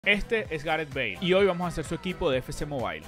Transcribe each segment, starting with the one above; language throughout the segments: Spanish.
Este es Gareth Bale y hoy vamos a hacer su equipo de FC Mobile.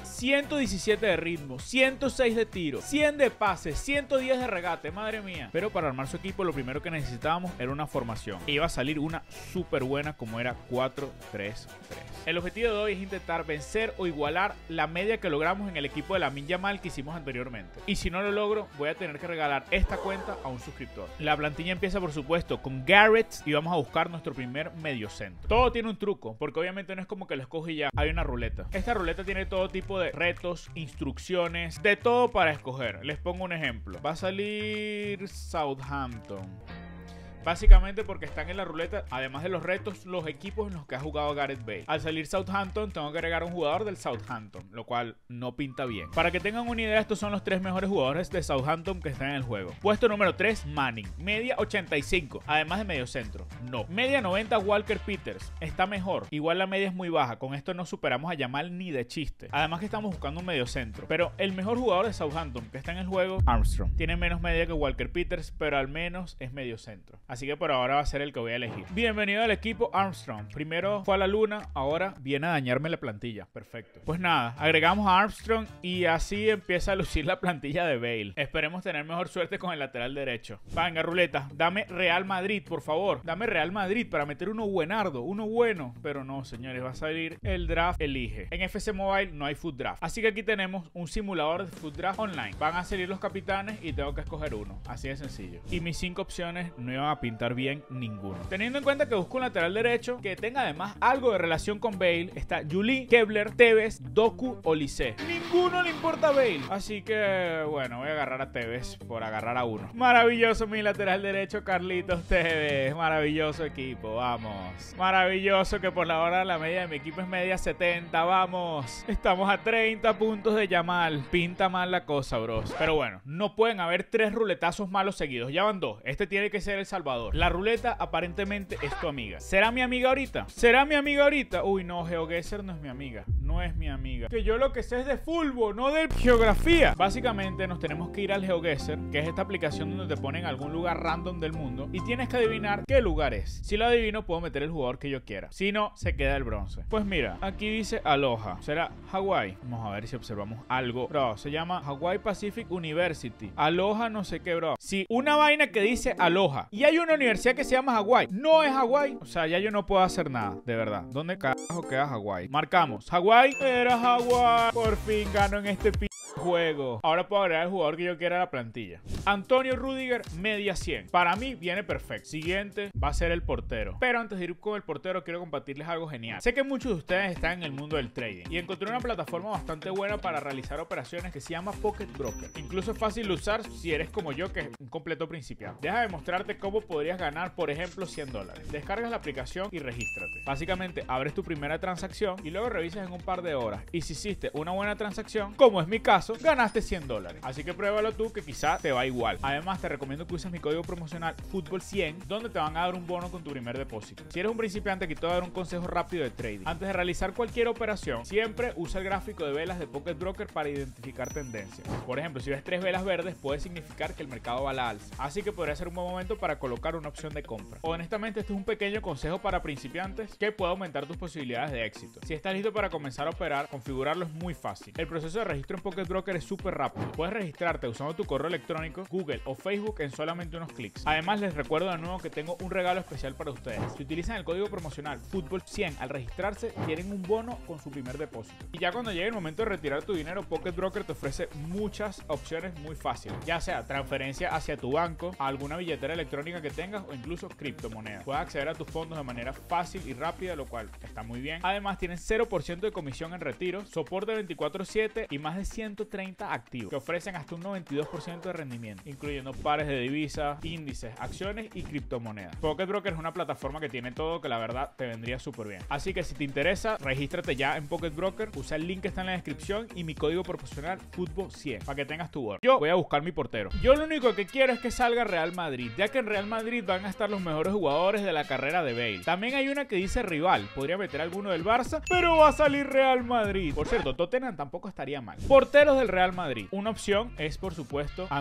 117 de ritmo, 106 de tiro, 100 de pase, 110 de regate, madre mía. Pero para armar su equipo lo primero que necesitábamos era una formación. E iba a salir una súper buena como era 4-3-3. El objetivo de hoy es intentar vencer o igualar la media que logramos en el equipo de Lamine Yamal que hicimos anteriormente. Y si no lo logro, voy a tener que regalar esta cuenta a un suscriptor. La plantilla empieza por supuesto con Gareth y vamos a buscar nuestro primer mediocentro. Todo tiene un truco, porque obviamente no es como que lo escojo y ya. Hay una ruleta. Esta ruleta tiene todo tipo de retos, instrucciones, de todo para escoger. Les pongo un ejemplo. Va a salir Southampton. Básicamente porque están en la ruleta, además de los retos, los equipos en los que ha jugado Gareth Bale. Al salir Southampton, tengo que agregar a un jugador del Southampton, lo cual no pinta bien. Para que tengan una idea, estos son los 3 mejores jugadores de Southampton que están en el juego. Puesto número 3, Manning. Media 85, además de medio centro. No. Media 90, Walker Peters. Está mejor. Igual la media es muy baja. Con esto no superamos a Yamal ni de chiste. Además que estamos buscando un medio centro. Pero el mejor jugador de Southampton que está en el juego, Armstrong. Tiene menos media que Walker Peters, pero al menos es medio centro. Así que por ahora va a ser el que voy a elegir. Bienvenido al equipo Armstrong. Primero fue a la luna, ahora viene a dañarme la plantilla. Perfecto. Pues nada, agregamos a Armstrong y así empieza a lucir la plantilla de Bale. Esperemos tener mejor suerte con el lateral derecho. Venga, ruleta, dame Real Madrid, por favor. Dame Real Madrid para meter uno buenardo, uno bueno. Pero no, señores, va a salir el draft elige. En FC Mobile no hay foot draft. Así que aquí tenemos un simulador de foot draft online. Van a salir los capitanes y tengo que escoger uno. Así de sencillo. Y mis 5 opciones no iban a pintar bien ninguno. Teniendo en cuenta que busco un lateral derecho que tenga además algo de relación con Bale, está Juli, Kebler, Tevez, Doku o Lisé. Ninguno le importa a Bale. Así que, bueno, voy a agarrar a Tevez por agarrar a uno. Maravilloso mi lateral derecho, Carlitos Tevez. Maravilloso equipo, vamos. Maravilloso que por la hora la media de mi equipo es media 70, vamos. Estamos a 30 puntos de Yamal. Pinta mal la cosa, bros. Pero bueno, no pueden haber 3 ruletazos malos seguidos. Ya van 2. Este tiene que ser el salvador. La ruleta aparentemente es tu amiga. ¿Será mi amiga ahorita? ¿Será mi amiga ahorita? Uy, no, GeoGuessr no es mi amiga. No es mi amiga. Que yo lo que sé es de fútbol, no de geografía. Básicamente nos tenemos que ir al GeoGuessr, que es esta aplicación donde te ponen algún lugar random del mundo y tienes que adivinar qué lugar es. Si lo adivino, puedo meter el jugador que yo quiera. Si no, se queda el bronce. Pues mira, aquí dice Aloha. ¿Será Hawái? Vamos a ver si observamos algo. Bro, se llama Hawaii Pacific University. Aloha no sé qué, bro. Si una vaina que dice Aloha y hay una universidad que se llama Hawái, no es Hawái, o sea, ya yo no puedo hacer nada, de verdad. ¿Dónde carajo queda Hawái? Marcamos, Hawái, era Hawái. Por fin gano en este juego. Ahora puedo agregar el jugador que yo quiera a la plantilla. Antonio Rudiger, media 100. Para mí viene perfecto. Siguiente va a ser el portero. Pero antes de ir con el portero, quiero compartirles algo genial. Sé que muchos de ustedes están en el mundo del trading y encontré una plataforma bastante buena para realizar operaciones que se llama Pocket Broker. Incluso es fácil de usar si eres como yo, que es un completo principiante. Deja de mostrarte cómo podrías ganar, por ejemplo, $100. Descargas la aplicación y regístrate. Básicamente, abres tu primera transacción y luego revisas en un par de horas. Y si hiciste una buena transacción, como es mi caso, ganaste $100. Así que pruébalo tú, que quizá te va igual. Además, te recomiendo que uses mi código promocional FUTBOL100, donde te van a dar un bono con tu primer depósito. Si eres un principiante, aquí te voy a dar un consejo rápido de trading. Antes de realizar cualquier operación, siempre usa el gráfico de velas de Pocket Broker para identificar tendencias. Por ejemplo, si ves 3 velas verdes, puede significar que el mercado va a la alza. Así que podría ser un buen momento para colocar una opción de compra. Honestamente, este es un pequeño consejo para principiantes que puede aumentar tus posibilidades de éxito. Si estás listo para comenzar a operar, configurarlo es muy fácil. El proceso de registro en Pocket Broker es súper rápido. Puedes registrarte usando tu correo electrónico, Google o Facebook en solamente unos clics. Además, les recuerdo de nuevo que tengo un regalo especial para ustedes. Si utilizan el código promocional FUTBOL100 al registrarse, tienen un bono con su primer depósito. Y ya cuando llegue el momento de retirar tu dinero, Pocket Broker te ofrece muchas opciones muy fáciles, ya sea transferencia hacia tu banco, a alguna billetera electrónica que tengas o incluso criptomonedas. Puedes acceder a tus fondos de manera fácil y rápida, lo cual está muy bien. Además, tienen 0% de comisión en retiro, soporte 24/7 y más de 130 activos que ofrecen hasta un 92% de rendimiento, incluyendo pares de divisas, índices, acciones y criptomonedas. Pocket Broker es una plataforma que tiene todo, que la verdad te vendría súper bien. Así que si te interesa, regístrate ya en Pocket Broker, usa el link que está en la descripción y mi código promocional FUTBOL100 para que tengas tu bono. Yo voy a buscar mi portero. Yo lo único que quiero es que salga Real Madrid, ya que en Real Madrid van a estar los mejores jugadores de la carrera de Bale. También hay una que dice rival, podría meter alguno del Barça, pero va a salir Real Madrid. Por cierto, Tottenham tampoco estaría mal. Porteros del Real Madrid. Una opción es, por supuesto, Andriy Lunin.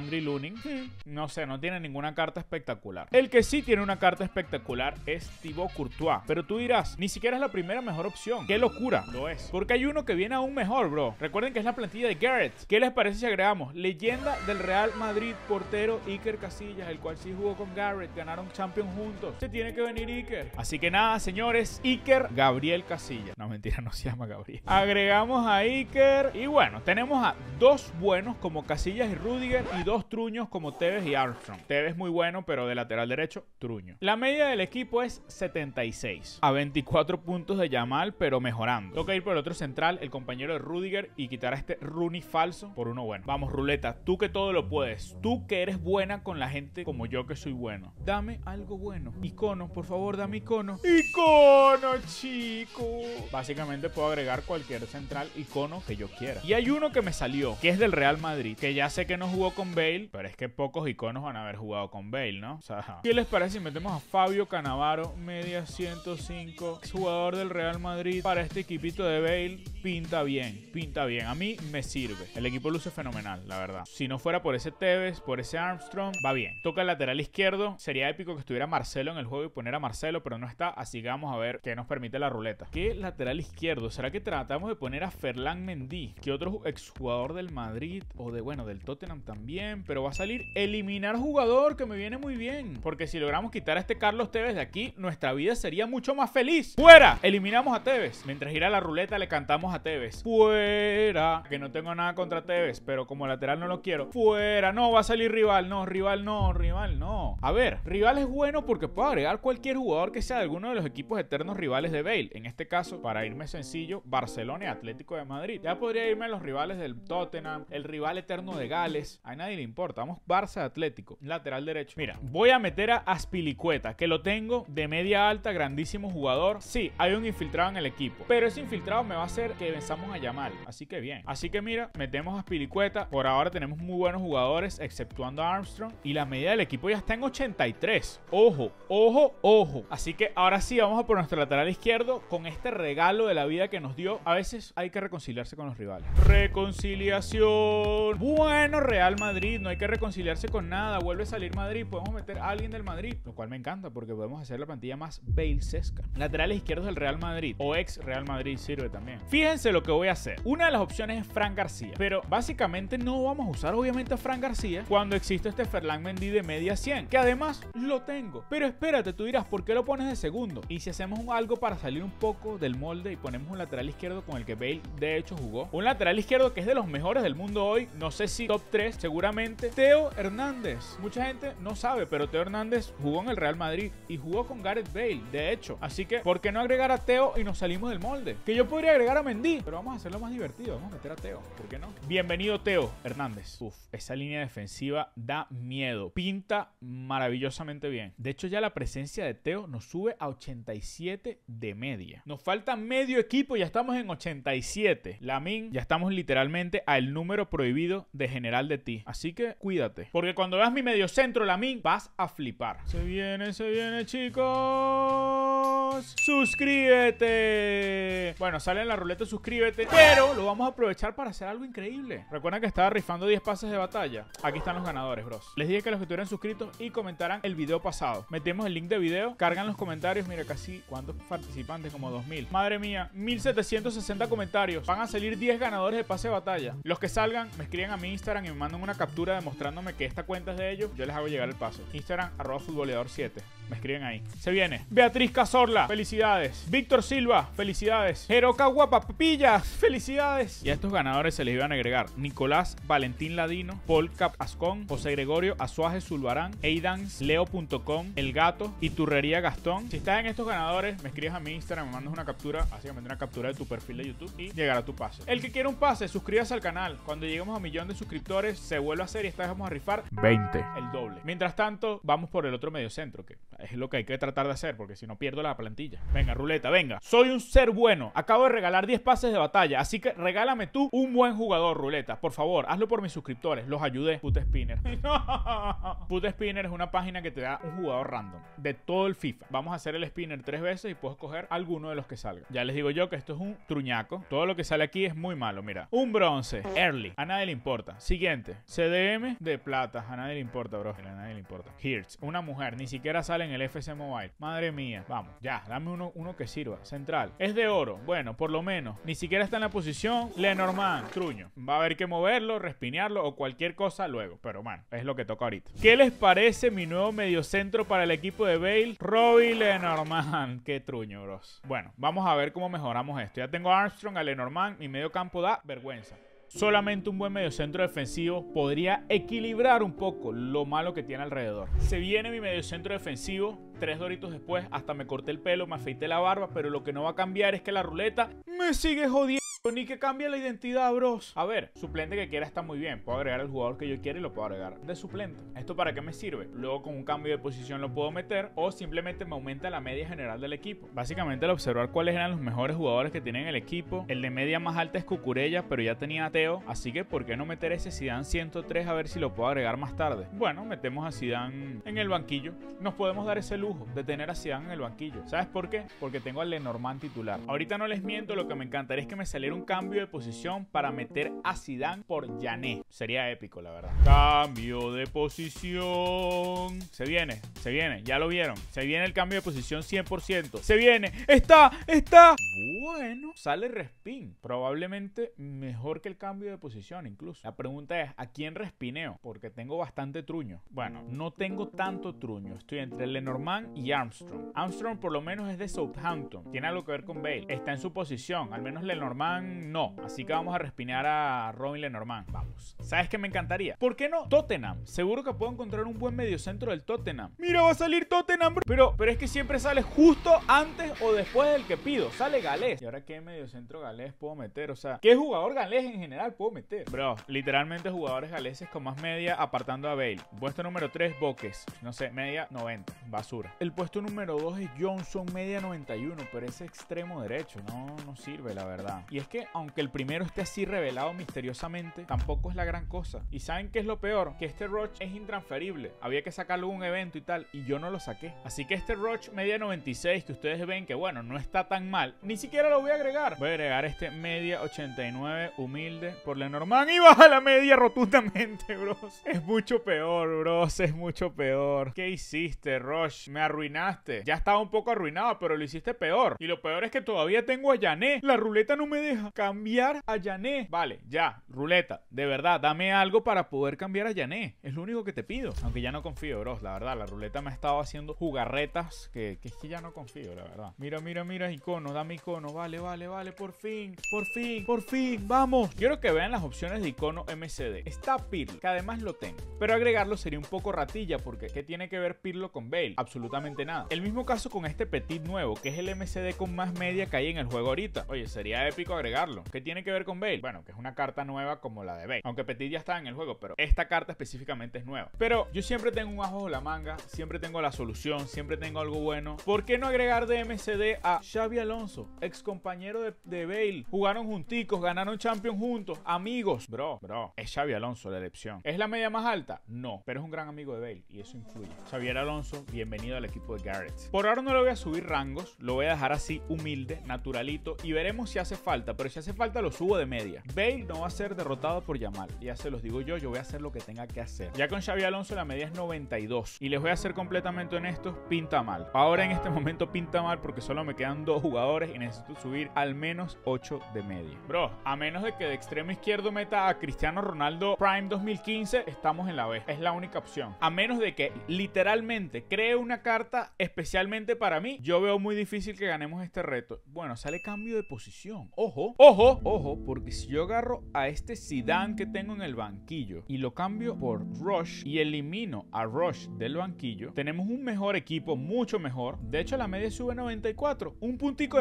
tuning, no sé, no tiene ninguna carta espectacular. El que sí tiene una carta espectacular es Thibaut Courtois. Pero tú dirás, ni siquiera es la primera mejor opción. ¡Qué locura! Lo es. Porque hay uno que viene aún mejor, bro. Recuerden que es la plantilla de Gareth. ¿Qué les parece si agregamos leyenda del Real Madrid, portero Iker Casillas, el cual sí jugó con Gareth, ganaron Champions juntos? Se tiene que venir Iker. Así que nada, señores, Iker Gabriel Casillas. No, mentira, no se llama Gabriel. Agregamos a Iker y bueno, tenemos a dos buenos como Casillas y Rudiger y dos truños como Tevez y Armstrong. Tevez muy bueno, pero de lateral derecho, truño. La media del equipo es 76 a 24 puntos de Yamal, pero mejorando. Toca ir por el otro central, el compañero de Rudiger, y quitar a este Rooney falso por uno bueno. Vamos, ruleta, tú que todo lo puedes, tú que eres buena con la gente como yo que soy bueno, dame algo bueno. Icono, por favor, dame icono. ¡Icono, chico! Básicamente puedo agregar cualquier central icono que yo quiera. Y hay uno que me salió, que es del Real Madrid, que ya sé que no jugó con Bale, pero es que pocos iconos van a haber jugado con Bale, ¿no? O sea, ¿qué les parece si metemos a Fabio Cannavaro, media 105, jugador del Real Madrid, para este equipito de Bale? Pinta bien, pinta bien. A mí me sirve. El equipo luce fenomenal, la verdad. Si no fuera por ese Tevez, por ese Armstrong, va bien. Toca el lateral izquierdo. Sería épico que estuviera Marcelo en el juego y poner a Marcelo, pero no está, así que vamos a ver qué nos permite la ruleta. ¿Qué lateral izquierdo? ¿Será que tratamos de poner a Ferland Mendy? ¿Qué otro exjugador del Madrid? O de, bueno, del Tottenham también, pero va a salir eliminar jugador, que me viene muy bien. Porque si logramos quitar a este Carlos Tevez de aquí, nuestra vida sería mucho más feliz. ¡Fuera! Eliminamos a Tevez. Mientras gira la ruleta, le cantamos a Tevez. ¡Fuera! Que no tengo nada contra Tevez, pero como lateral no lo quiero. ¡Fuera! No, va a salir rival. No, rival no, rival no. A ver, rival es bueno porque puedo agregar cualquier jugador que sea de alguno de los equipos eternos rivales de Bale. En este caso, para irme sencillo, Barcelona y Atlético de Madrid. Ya podría irme a los rivales del Tottenham, el rival eterno de Gales. A nadie le importa. Vamos Barça Atlético. Lateral derecho. Mira, voy a meter a Azpilicueta, que lo tengo de media alta, grandísimo jugador. Sí, hay un infiltrado en el equipo, pero ese infiltrado me va a hacer que venzamos a Yamal. Así que bien. Así que mira, metemos a Azpilicueta. Por ahora tenemos muy buenos jugadores, exceptuando a Armstrong. Y la media del equipo ya está en 83. Ojo, ojo, ojo. Así que ahora sí, vamos a por nuestro lateral izquierdo con este regalo de la vida que nos dio. A veces hay que reconciliarse con los rivales. Reconciliación. Bueno, Real Madrid, no hay que reconciliarse con nada. Vuelve a salir Madrid. Podemos meter a alguien del Madrid, lo cual me encanta porque podemos hacer la plantilla más Bale-sesca. Laterales izquierdos del Real Madrid o ex Real Madrid sirve también. Fíjense lo que voy a hacer. Una de las opciones es Fran García, pero básicamente no vamos a usar obviamente a Fran García cuando existe este Ferland Mendy de media 100, que además lo tengo. Pero espérate, tú dirás, ¿por qué lo pones de segundo? Y si hacemos algo para salir un poco del molde y ponemos un lateral izquierdo con el que Bale de hecho jugó, un lateral izquierdo que es de los mejores del mundo hoy, no sé si top 3 seguramente, Theo Hernández. Mucha gente no sabe, pero Theo Hernández jugó en el Real Madrid y jugó con Gareth Bale, de hecho. Así que, ¿por qué no agregar a Theo y nos salimos del molde? Que yo podría agregar a Mendy, pero vamos a hacerlo más divertido, vamos a meter a Theo, ¿por qué no? Bienvenido Theo Hernández. Uf, esa línea defensiva da miedo, pinta maravillosamente bien. De hecho, ya la presencia de Theo nos sube a 87 de media. Nos falta medio equipo, ya estamos en 87. Lamine, ya estamos literalmente al número prohibido de general de ti. Así que cuídate, porque cuando veas mi medio centro, Lamine, vas a flipar. Se viene, chicos. Suscríbete. Bueno, sale en la ruleta suscríbete, pero lo vamos a aprovechar para hacer algo increíble. Recuerden que estaba rifando 10 pases de batalla. Aquí están los ganadores, bros. Les dije que los que estuvieran suscritos y comentaran el video pasado. Metemos el link de video, cargan los comentarios. Mira, casi, ¿cuántos participantes? Como 2000. Madre mía, 1760 comentarios. Van a salir 10 ganadores de pase de batalla. Los que salgan, me escriben a mi Instagram y me mandan una captura demostrándome que esta cuenta es de ellos. Yo les hago llegar el pase. Instagram, @futboleador7. Me escriben ahí. Se viene Beatriz Cazorla, felicidades. Víctor Silva, felicidades. Jeroca Guapa Papilla, felicidades. Y a estos ganadores se les iban a agregar Nicolás Valentín Ladino, Paul Cap Ascón, José Gregorio Azuaje Zulbarán, Eidans, Leo.com, El Gato y Turrería Gastón. Si estás en estos ganadores, me escribes a mi Instagram, me mandas una captura, básicamente una captura de tu perfil de YouTube y llegará tu pase. El que quiera un pase, suscríbase al canal. Cuando lleguemos a 1.000.000 de suscriptores, se vuelve a hacer y esta vez vamos a rifar 20, el doble. Mientras tanto, vamos por el otro medio centro, que es lo que hay que tratar de hacer, porque si no pierdo la plantilla. Venga, ruleta, venga. Soy un ser bueno. Acabo de regalar 10 pases de batalla, así que regálame tú un buen jugador, ruleta. Por favor, hazlo por mis suscriptores. Los ayudé. Put Spinner. No. Put Spinner es una página que te da un jugador random de todo el FIFA. Vamos a hacer el spinner 3 veces y puedo escoger alguno de los que salga. Ya les digo yo que esto es un truñaco. Todo lo que sale aquí es muy malo. Mira, un bronce, early, a nadie le importa. Siguiente, CDM de plata, a nadie le importa, bro. A nadie le importa. Hirtz, una mujer, ni siquiera sale en el FC Mobile. Madre mía, vamos, ya, dame uno que sirva. Central, es de oro, bueno, por lo menos, ni siquiera está en la posición. Lenormand, truño. Va a haber que moverlo, respinearlo o cualquier cosa luego, pero bueno, es lo que toca ahorita. ¿Qué les parece mi nuevo mediocentro para el equipo de Bale? Robbie Lenormand. Qué truño, bros. Bueno, vamos a ver cómo mejoramos esto. Ya tengo a Armstrong, a Lenormand, mi medio campo da vergüenza. Solamente un buen mediocentro defensivo podría equilibrar un poco lo malo que tiene alrededor. Se viene mi mediocentro defensivo. 3 doritos después, hasta me corté el pelo, me afeité la barba, pero lo que no va a cambiar es que la ruleta me sigue jodiendo. Ni que cambie la identidad, bros. A ver, suplente que quiera está muy bien. Puedo agregar el jugador que yo quiera y lo puedo agregar de suplente. ¿Esto para qué me sirve? Luego con un cambio de posición lo puedo meter o simplemente me aumenta la media general del equipo. Básicamente al observar cuáles eran los mejores jugadores que tienen el equipo, el de media más alta es Cucurella, pero ya tenía a Teo, así que ¿por qué no meter ese Zidane 103 a ver si lo puedo agregar más tarde? Bueno, metemos a Zidane en el banquillo. Nos podemos dar ese lujo de tener a Zidane en el banquillo. ¿Sabes por qué? Porque tengo al Lenormand titular. Ahorita no les miento, lo que me encantaría es que me saliera un cambio de posición para meter a Zidane por Yané. Sería épico, la verdad. Cambio de posición. Se viene, ya lo vieron. Se viene el cambio de posición 100%. Se viene, está. Bueno, sale respin. Probablemente mejor que el cambio de posición incluso. La pregunta es, ¿a quién respineo? Porque tengo bastante truño. Bueno, no tengo tanto truño. Estoy entre Lenormand y Armstrong. Armstrong por lo menos es de Southampton. Tiene algo que ver con Bale. Está en su posición. Al menos Lenormand no. Así que vamos a respinear a Robin Lenormand. Vamos. ¿Sabes qué me encantaría? ¿Por qué no? Tottenham. Seguro que puedo encontrar un buen mediocentro del Tottenham. Mira, va a salir Tottenham, bro. Pero es que siempre sale justo antes o después del que pido. Sale galés. ¿Y ahora qué mediocentro galés puedo meter? O sea, ¿qué jugador galés en general puedo meter? Bro, literalmente jugadores galeses con más media apartando a Bale. Puesto número 3, Boques. No sé, media 90. Basura. El puesto número 2 es Johnson, media 91. Pero ese extremo derecho no sirve, la verdad. Y es que, aunque el primero esté así revelado misteriosamente, tampoco es la gran cosa. ¿Y saben qué es lo peor? Que este Roach es intransferible. Había que sacarlo en un evento y tal, y yo no lo saqué. Así que este Roach media 96, que ustedes ven que, bueno, no está tan mal, ni siquiera lo voy a agregar. Voy a agregar este media 89 humilde por Lenormand y baja la media rotundamente, bros. Es mucho peor, bros. Es mucho peor. ¿Qué hiciste, Roach? Me arruinaste. Ya estaba un poco arruinado, pero lo hiciste peor. Y lo peor es que todavía tengo a Yané. La ruleta no me deja cambiar a Yané. Vale, ya, ruleta, de verdad, dame algo para poder cambiar a Yané. Es lo único que te pido. Aunque ya no confío, bros, la verdad, la ruleta me ha estado haciendo jugarretas que es que ya no confío, la verdad. Mira, icono, dame icono, vale, por fin, vamos. Quiero que vean las opciones de icono MCD. Está Pirlo, que además lo tengo, pero agregarlo sería un poco ratilla, porque ¿qué tiene que ver Pirlo con Bale? Absolutamente nada. El mismo caso con este Petit nuevo, que es el MCD con más media que hay en el juego ahorita. Oye, sería épico agregarlo. ¿Qué tiene que ver con Bale? Bueno, que es una carta nueva como la de Bale. Aunque Petit ya está en el juego, pero esta carta específicamente es nueva. Pero yo siempre tengo un as bajo la manga, siempre tengo la solución, siempre tengo algo bueno. ¿Por qué no agregar de MCD a Xabi Alonso, ex compañero de Bale? Jugaron junticos, ganaron Champions juntos, amigos. Bro, es Xabi Alonso la elección. ¿Es la media más alta? No, pero es un gran amigo de Bale y eso influye. Xavier Alonso, bienvenido al equipo de Gareth. Por ahora no le voy a subir rangos, lo voy a dejar así humilde, naturalito, y veremos si hace falta, pero si hace falta lo subo de media. Bale no va a ser derrotado por Yamal, ya se los digo yo voy a hacer lo que tenga que hacer. Ya con Xabi Alonso la media es 92 y les voy a ser completamente honestos, pinta mal. Ahora en este momento pinta mal porque solo me quedan 2 jugadores y necesito subir al menos 8 de media. Bro, a menos de que de extremo izquierdo meta a Cristiano Ronaldo Prime 2015, estamos en la B. Es la única opción. A menos de que literalmente cree una carta especialmente para mí, yo veo muy difícil que ganemos este reto. Bueno, sale cambio de posición. Ojo, porque si yo agarro a este Zidane que tengo en el banquillo y lo cambio por Rush y elimino a Rush del banquillo, tenemos un mejor equipo, mucho mejor. De hecho, la media sube 94. Un puntico de media.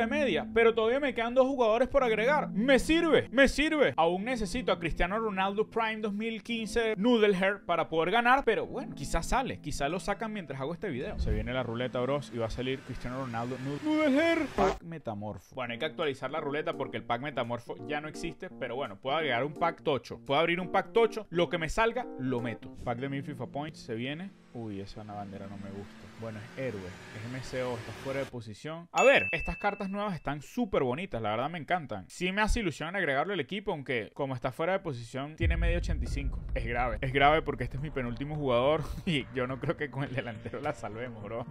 pero todavía me quedan 2 jugadores por agregar. Me sirve. Aún necesito a Cristiano Ronaldo Prime 2015 Noodle Hair para poder ganar, pero bueno, quizás sale, quizás lo sacan mientras hago este video. Se viene la ruleta, bros, y va a salir Cristiano Ronaldo Noodle Hair Pack Metamorfo. Bueno, hay que actualizar la ruleta porque el pack Metamorfo ya no existe, pero bueno, puedo agregar un pack tocho. Puedo abrir un pack tocho, lo que me salga, lo meto. Pack de 1000 FIFA Points se viene. Uy, esa bandera no me gusta. Bueno, es héroe, es MCO, está fuera de posición. A ver, estas cartas nuevas están súper bonitas, la verdad me encantan. Sí me hace ilusión agregarlo al equipo, aunque como está fuera de posición, tiene medio 85. Es grave porque este es mi penúltimo jugador y yo no creo que con el delantero la salvemos, bro.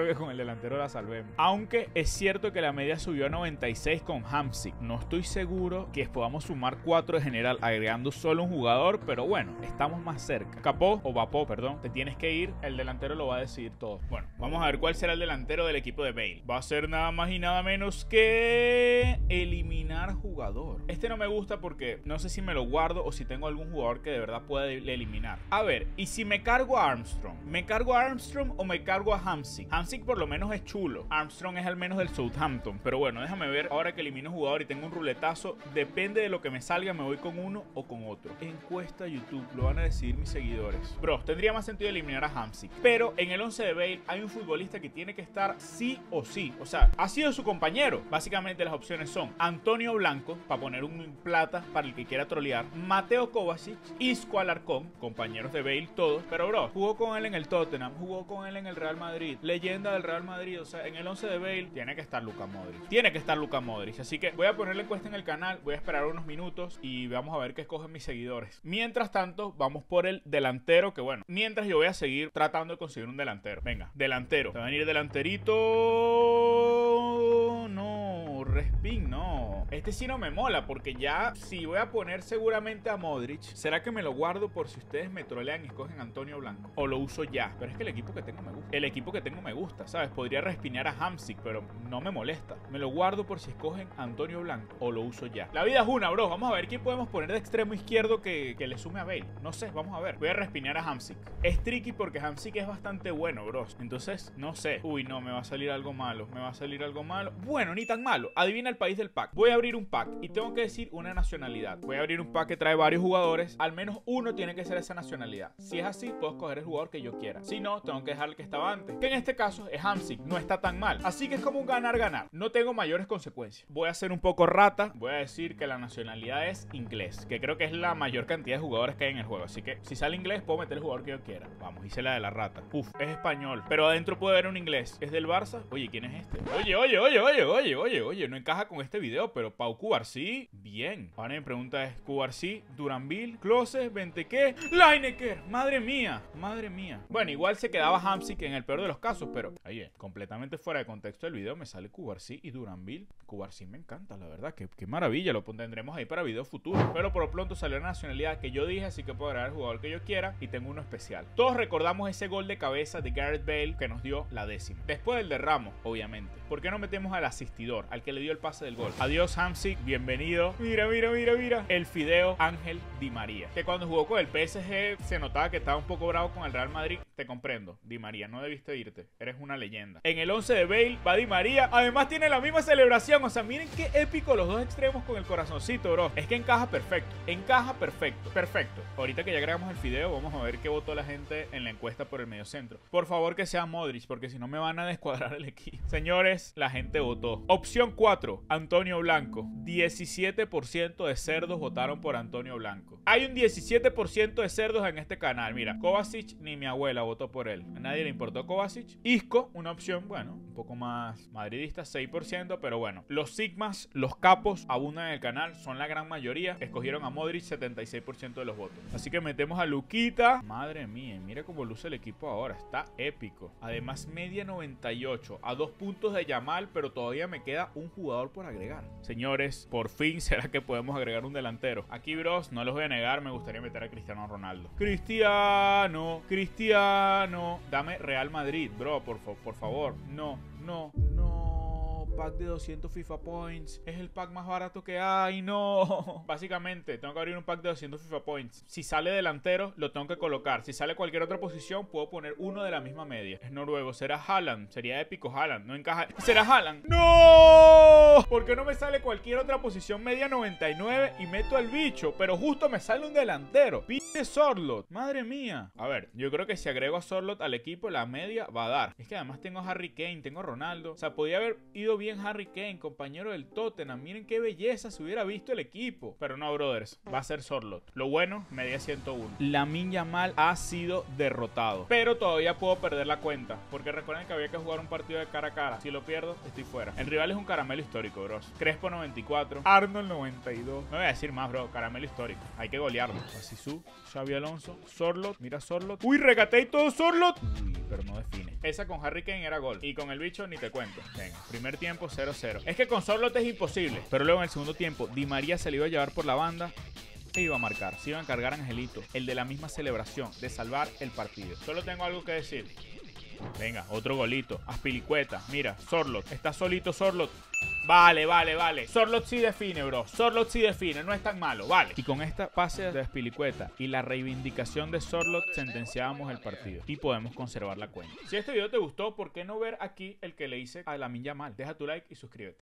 Aunque es cierto que la media subió a 96 con Hamsik. No estoy seguro que podamos sumar 4 de general agregando solo un jugador, pero bueno, estamos más cerca. Capó, o Vapó, perdón, te tienes que ir, el delantero lo va a decidir todo. Bueno, vamos a ver cuál será el delantero del equipo de Bale. Va a ser nada más y nada menos que eliminar jugador. Este no me gusta porque no sé si me lo guardo o si tengo algún jugador que de verdad pueda eliminar. A ver, ¿y si me cargo a Armstrong? ¿Me cargo a Armstrong o me cargo a Hamsik? Hamsik por lo menos es chulo. Armstrong es al menos del Southampton. Pero bueno, déjame ver. Ahora que elimino jugador y tengo un ruletazo, depende de lo que me salga, me voy con uno o con otro. Encuesta YouTube, lo van a decidir mis seguidores. Bro, tendría más sentido eliminar a Hamsik. Pero en el 11 de Bale hay un futbolista que tiene que estar sí o sí. O sea, ha sido su compañero. Básicamente las opciones son Antonio Blanco, para poner un plata para el que quiera trolear, Mateo Kovacic, Isco Alarcón, compañeros de Bale todos. Pero bro, jugó con él en el Tottenham, jugó con él en el Real Madrid, leyenda del Real Madrid. O sea, en el 11 de Bale tiene que estar Luka Modric. Así que voy a poner la encuesta en el canal, voy a esperar unos minutos y vamos a ver qué escogen mis seguidores. Mientras tanto, vamos por el delantero, que bueno, mientras yo voy a seguir tratando de conseguir un delantero. Venga, delantero. Te va a venir delanterito. No, Respin, no. Este sí no me mola porque ya si voy a poner seguramente a Modric, ¿será que me lo guardo por si ustedes me trolean y escogen a Antonio Blanco? O lo uso ya. Pero es que el equipo que tengo me gusta. ¿Sabes? Podría respinear a Hamsik, pero no me molesta. Me lo guardo por si escogen a Antonio Blanco o lo uso ya. La vida es una, bro. Vamos a ver quién podemos poner de extremo izquierdo que le sume a Bale. No sé, vamos a ver. Voy a respinear a Hamsik. Es tricky porque Hamsik es bastante bueno, bro. Entonces, no sé. Uy, no, me va a salir algo malo. Bueno, ni tan malo. Adivina el país del pack. Voy a abrir un pack y tengo que decir una nacionalidad. Voy a abrir un pack que trae varios jugadores. Al menos uno tiene que ser esa nacionalidad. Si es así, puedo escoger el jugador que yo quiera. Si no, tengo que dejar el que estaba antes, que en este caso es Hamsik. No está tan mal. Así que es como un ganar-ganar. No tengo mayores consecuencias. Voy a ser un poco rata. Voy a decir que la nacionalidad es inglés, que creo que es la mayor cantidad de jugadores que hay en el juego. Así que si sale inglés, puedo meter el jugador que yo quiera. Vamos, hice la de la rata. Uf, es español, pero adentro puede haber un inglés. ¿Es del Barça? Oye, ¿quién es este? Oye, no encaja con este video, pero Pau Cubarsí, bien. Ahora mi pregunta es, Cubarsí, Duranville, Klose, Benteke, Lineker. Madre mía. Bueno, igual se quedaba Hamsik en el peor de los casos, pero oye, completamente fuera de contexto del video me sale Cubarsí y Duranville. Cubarsí me encanta, la verdad, qué maravilla, lo tendremos ahí para videos futuros. Pero por lo pronto salió la nacionalidad que yo dije, así que puedo agregar el jugador que yo quiera y tengo uno especial. Todos recordamos ese gol de cabeza de Gareth Bale que nos dio la 10ª. Después del de Ramos, obviamente. ¿Por qué no metemos al asistidor, al que le dio el pase del gol? Adiós, Hamsik, bienvenido. Mira. El Fideo Ángel Di María, que cuando jugó con el PSG se notaba que estaba un poco bravo con el Real Madrid. Te comprendo, Di María, no debiste irte. Eres una leyenda. En el 11 de Bale va Di María. Además tiene la misma celebración. O sea, miren qué épico los dos extremos con el corazoncito, bro. Es que encaja perfecto. Perfecto. Ahorita que ya agregamos el Fideo, vamos a ver qué votó la gente en la encuesta por el mediocentro. Por favor que sea Modric, porque si no me van a descuadrar el equipo. Señores, la gente votó. Opción 4, Antonio Blanco. 17% de cerdos votaron por Antonio Blanco. Hay un 17% de cerdos en este canal. Mira, Kovacic, ni mi abuela votó por él. A nadie le importó Kovacic. Isco, una opción, bueno, un poco más madridista, 6%, pero bueno. Los sigmas, los capos, abundan en el canal, son la gran mayoría. Escogieron a Modric, 76% de los votos. Así que metemos a Luquita. Madre mía, mira cómo luce el equipo ahora. Está épico. Además, media 98, a 2 puntos de Yamal, pero todavía me queda un jugador por agregar. Señores, por fin será que podemos agregar un delantero. Aquí, bros, no los voy a negar, me gustaría meter a Cristiano Ronaldo. Cristiano. Dame Real Madrid, bro, por favor. No. pack de 200 FIFA Points. Es el pack más barato que hay. No. Básicamente, tengo que abrir un pack de 200 FIFA Points. Si sale delantero, lo tengo que colocar. Si sale cualquier otra posición, puedo poner uno de la misma media. Es noruego. Será Haaland. Sería épico Haaland. No encaja. ¿Será Haaland? ¡No! ¿Por qué no me sale cualquier otra posición media 99 y meto al bicho? Pero justo me sale un delantero. Pide Sorloth. Madre mía. A ver, yo creo que si agrego a Sorloth al equipo, la media va a dar. Es que además tengo a Harry Kane, tengo a Ronaldo. O sea, podía haber ido bien Harry Kane, compañero del Tottenham. Miren qué belleza se hubiera visto el equipo. Pero no, brothers. Va a ser Sorloth. Lo bueno, media 101. Lamine Yamal ha sido derrotado. Pero todavía puedo perder la cuenta. Porque recuerden que había que jugar un partido de cara a cara. Si lo pierdo, estoy fuera. El rival es un caramelo histórico, bros. Crespo 94. Arnold 92. No voy a decir más, bro. Caramelo histórico. Hay que golearlo. Asisú, Xavi Alonso, Sorloth. Mira Sorloth. Uy, regateé todo Sorloth. Uy, pero no define. Esa con Harry Kane era gol. Y con el bicho ni te cuento. Venga, primer tiempo 0-0. Es que con Sorloth es imposible. Pero luego en el segundo tiempo, Di María se le iba a llevar por la banda e iba a marcar. Se iba a encargar Angelito, el de la misma celebración, de salvar el partido. Solo tengo algo que decir. Venga, otro golito. Azpilicueta. Mira, Sorloth. Está solito Sorloth. Vale. Sorloth sí define, bro. Sorloth sí define. No es tan malo, vale. Y con esta pase de Azpilicueta y la reivindicación de Sorloth, sentenciábamos el partido. Y podemos conservar la cuenta. Si este video te gustó, ¿por qué no ver aquí el que le hice a Lamine Yamal? Deja tu like y suscríbete.